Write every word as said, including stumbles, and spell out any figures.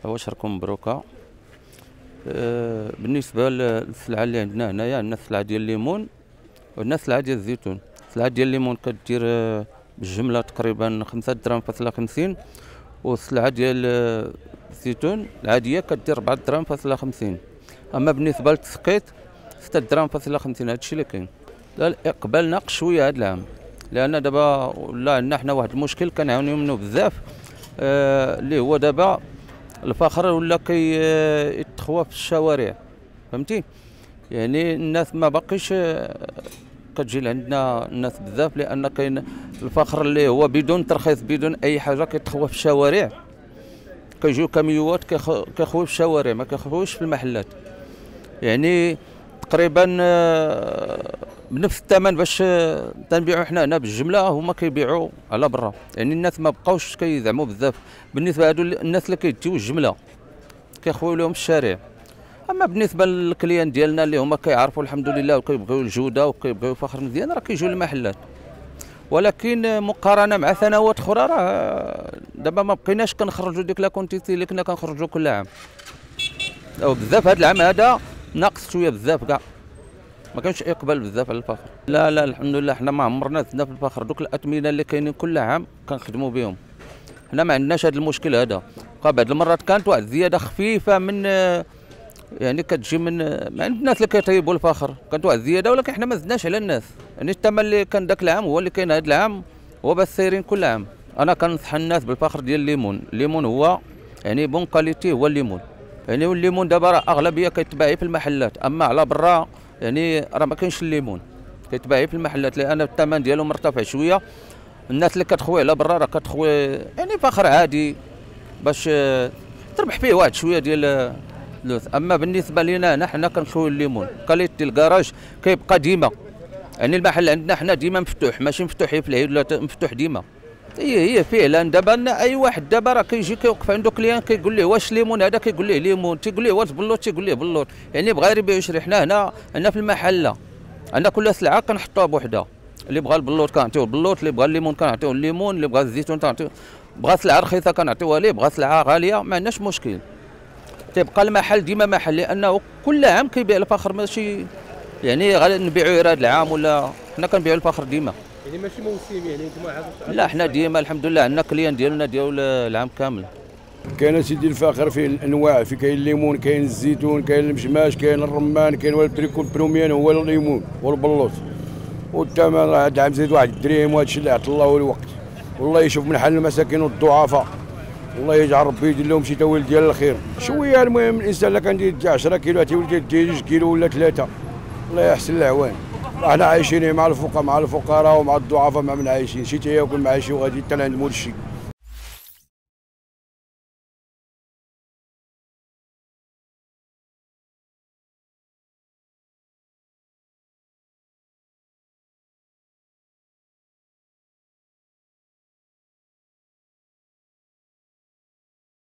واش راكم مبروكه. أه بالنسبه للسلعه اللي عندنا هنايا، عندنا السلعه ديال الليمون وعندنا السلعه ديال الزيتون. السلعه ديال الليمون كدير أه بالجمله تقريبا خمسة دراهم فاصله خمسين، والسلعه ديال الزيتون العاديه كدير أربعة دراهم فاصله خمسين. اما بالنسبه للتسقيط ستة دراهم فاصله خمسين. هادشي اللي كاين. الاقبال ناقص شويه هذا العام، لان دابا ولا عندنا حنا واحد المشكل كنعانيو منه بزاف، آه اللي هو دابا الفخر ولا كيتخوى في الشوارع، فهمتي؟ يعني الناس ما باقيش كتجي لعندنا الناس بزاف، لان كاين الفخر اللي هو بدون ترخيص بدون اي حاجه كيتخوى في الشوارع. كيجيو كاميوات كيخويو في الشوارع، ما كيخويوش في المحلات. يعني تقريبا بنفس الثمن باش تنبيعوا حنا هنا بالجمله هما كيبيعوا على برا. يعني الناس ما بقاوش كيزعموا بزاف بالنسبه هادو الناس اللي كيديو الجمله كيخويو لهم الشارع. اما بالنسبه للكليان ديالنا اللي هما كيعرفوا الحمد لله وكيبغيو الجوده وكيبغيو فخر مزيان راه كيجيو للمحلات. ولكن مقارنه مع سنوات اخرى راه دابا ما بقيناش كنخرجوا ديك لا كونتيتي اللي كنا كنخرجوا كل عام، او بزاف. هذا العام هذا ناقص شويه بزاف كاع، ما كانش اقبال بزاف على الفخر. لا لا الحمد لله حنا ما عمرنا زدنا في الفخر. دوك الاثمنه اللي كاينين كل عام كنخدموا بهم، حنا ما عندناش هذا المشكل هذا. بقى بعض المرات كانت واحد الزياده خفيفه من يعني كتجي من من عند الناس اللي كيطيبوا الفخر، كانت واحد الزياده، ولكن حنا ما زدناش على الناس. يعني الثمن اللي كان ذاك العام هو اللي كاين هذا العام، هو بس سايرين كل عام. انا كنصح الناس بالفخر ديال الليمون. الليمون هو يعني بون كاليتي، هو الليمون. يعني والليمون دابا راه اغلبيه كيتباع في المحلات، اما على برا يعني راه ما كاينش الليمون كيتباع في المحلات، لان الثمن ديالو مرتفع شويه. الناس اللي كتخوي على برا راه كتخوي يعني فخر عادي باش تربح فيه واحد شويه ديال الفلوس. اما بالنسبه لينا هنا حنا كنخويو الليمون كاليتي. الكراج كيبقى ديما، يعني المحل عندنا حنا ديما مفتوح، ماشي مفتوح في العيد ولا مفتوح ديما. هي هي فعلا دابا اي واحد دابا راه كيجي كيوقف عنده كليان كيقول ليه واش الليمون هذا، كيقول ليه ليمون، تيقول ليه واش بلوط، تيقول ليه بلوط. يعني بغا يبيع يشري. حنا هنا هنا في المحله عندنا كل سلعه كنحطوها بوحدها. اللي بغى البلوط كنعطيوه البلوط، اللي بغى الليمون كنعطيوه الليمون، اللي بغى الزيتون كنعطيوه، بغى سلعه رخيصه كنعطيوها ليه، بغى سلعه غاليه ما عندناش مشكل. تيبقى المحل ديما محل، لانه كل عام كيبيع الفخر، ماشي يعني غادي نبيعوا غير هذا العام ولا حنا كنبيعوا الفخر ديما. يعني ماشي موسم، يعني نتوما لا حنا ديما الحمد لله عندنا كليان ديالنا ديال العام كامل. كاين سيدي الفاخر فيه الانواع، في كاين الليمون، كاين الزيتون، كاين المشماش، كاين الرمان، كاين والتريكو. البروميان هو الليمون والبلوط. والثمن راه هذا العام زيد واحد الدرهم، وهذا الشيء اللي عطى الله الوقت. والله يشوف من حال المساكين والضعفاء، والله يجعل ربي يدير لهم شي تاويل ديال الخير شويه. المهم الانسان الا كان يدي عشرة كيلو تيولي يدي جوج كيلو ولا ثلاثه، الله يحسن العوان. احنا عايشين مع الفقراء مع الفقراء ومع الضعفاء، مع من عايشين شي تياكل مع شي وغادي حتى لعند مول الشي.